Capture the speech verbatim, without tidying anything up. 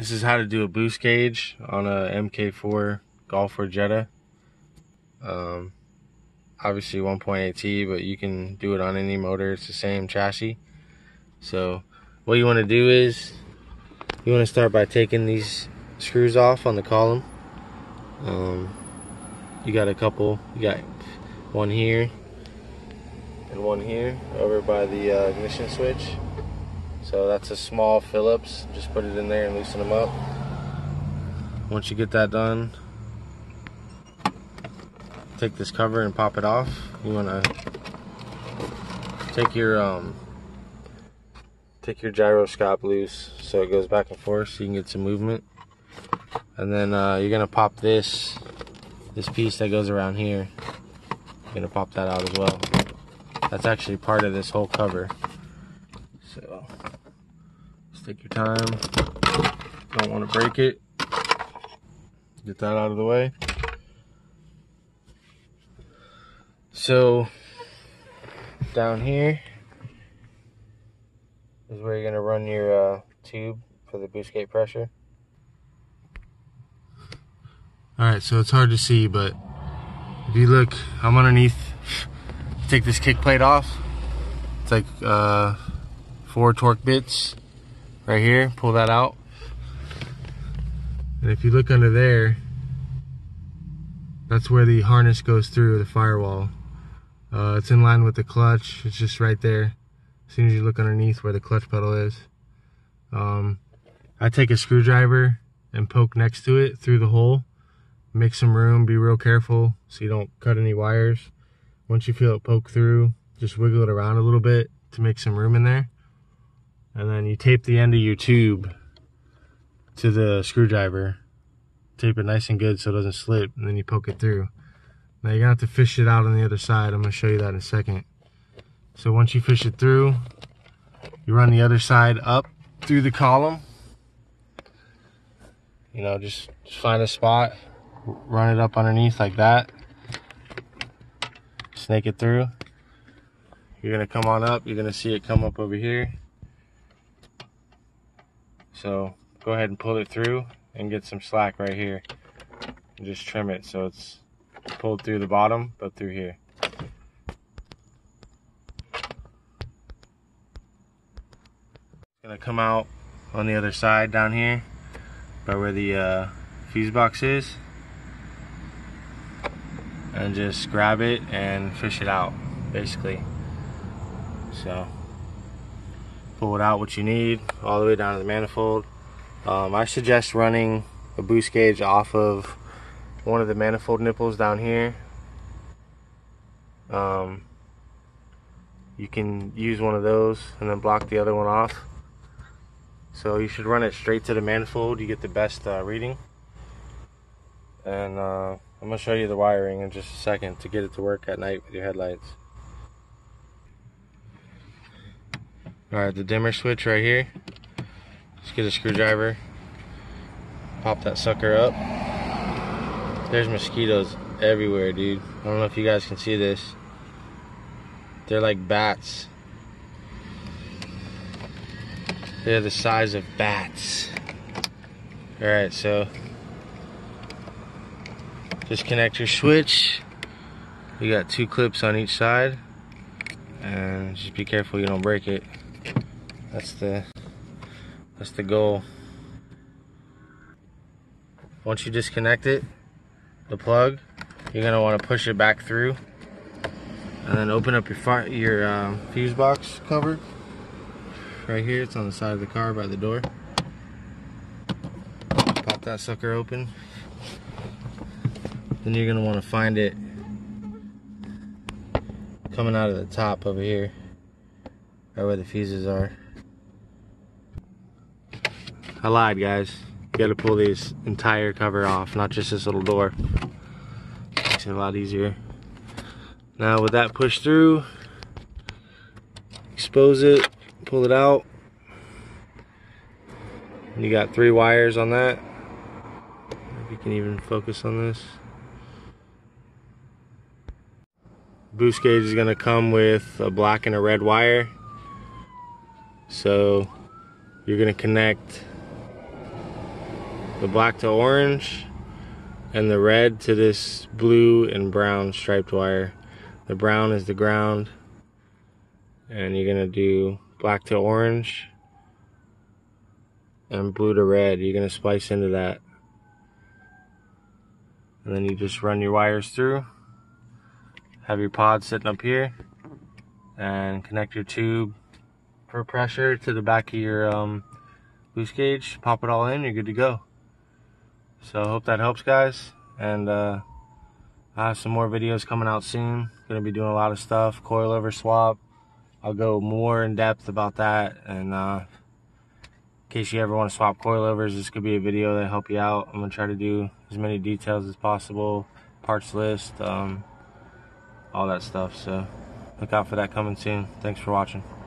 This is how to do a boost gauge on a M K four Golf or Jetta. Um, obviously one point eight T, but you can do it on any motor. It's the same chassis. So what you want to do is you want to start by taking these screws off on the column. Um, you got a couple. You got one here and one here over by the uh, ignition switch. So that's a small Phillips. Just put it in there and loosen them up. Once you get that done, take this cover and pop it off. You want to take your um, take your gyroscope loose so it goes back and forth so you can get some movement. And then uh, you're gonna pop this this piece that goes around here. You're gonna pop that out as well. That's actually part of this whole cover. So just take your time. Don't want to break it. Get that out of the way. So down here is where you're gonna run your uh, tube for the boost gate pressure. Alright, so it's hard to see, but if you look, I'm underneath. Take this kick plate off. It's like uh, four torque bits right here. Pull that out. And if you look under there, that's where the harness goes through the firewall. Uh, it's in line with the clutch. It's just right there. As soon as you look underneath where the clutch pedal is. Um, I take a screwdriver and poke next to it through the hole. Make some room. Be real careful so you don't cut any wires. Once you feel it poke through, just wiggle it around a little bit to make some room in there. And then you tape the end of your tube to the screwdriver. Tape it nice and good so it doesn't slip, and then you poke it through. Now you're gonna have to fish it out on the other side. I'm gonna show you that in a second. So once you fish it through, you run the other side up through the column. You know, just, just find a spot, run it up underneath like that. Snake it through. You're gonna come on up. You're gonna see it come up over here. So go ahead and pull it through and get some slack right here. And just trim it so it's pulled through the bottom, but through here. It's gonna come out on the other side down here by where the uh, fuse box is. And just grab it and fish it out, basically. So pull it out what you need all the way down to the manifold. Um, I suggest running a boost gauge off of one of the manifold nipples down here. Um, you can use one of those and then block the other one off. So you should run it straight to the manifold. You get the best uh, reading. And uh, I'm going to show you the wiring in just a second to get it to work at night with your headlights. Alright, the dimmer switch right here. Just get a screwdriver, pop that sucker up. There's mosquitoes everywhere, dude. I don't know if you guys can see this. They're like bats. They're the size of bats. Alright, so disconnect your switch. You got two clips on each side, and just be careful you don't break it. That's the that's the goal. Once you disconnect it, the plug, you're gonna want to push it back through, and then open up your fi your um, fuse box cover. Right here, it's on the side of the car by the door. Pop that sucker open. Then you're gonna want to find it coming out of the top over here, right where the fuses are. I lied, guys. You gotta pull this entire cover off, not just this little door. Makes it a lot easier. Now with that pushed through, expose it, pull it out. You got three wires on that. If you can even focus on this. Boost gauge is gonna come with a black and a red wire. So you're gonna connect the black to orange, and the red to this blue and brown striped wire. The brown is the ground, and you're gonna do black to orange and blue to red. You're gonna splice into that, and then you just run your wires through. Have your pod sitting up here, and connect your tube for pressure to the back of your um, boost gauge. Pop it all in, you're good to go. So I hope that helps, guys, and uh, I have some more videos coming out soon. Gonna be doing a lot of stuff, coilover swap. I'll go more in depth about that, and uh, in case you ever want to swap coilovers, this could be a video that help you out. I'm gonna try to do as many details as possible, parts list, um, all that stuff. So look out for that coming soon. Thanks for watching.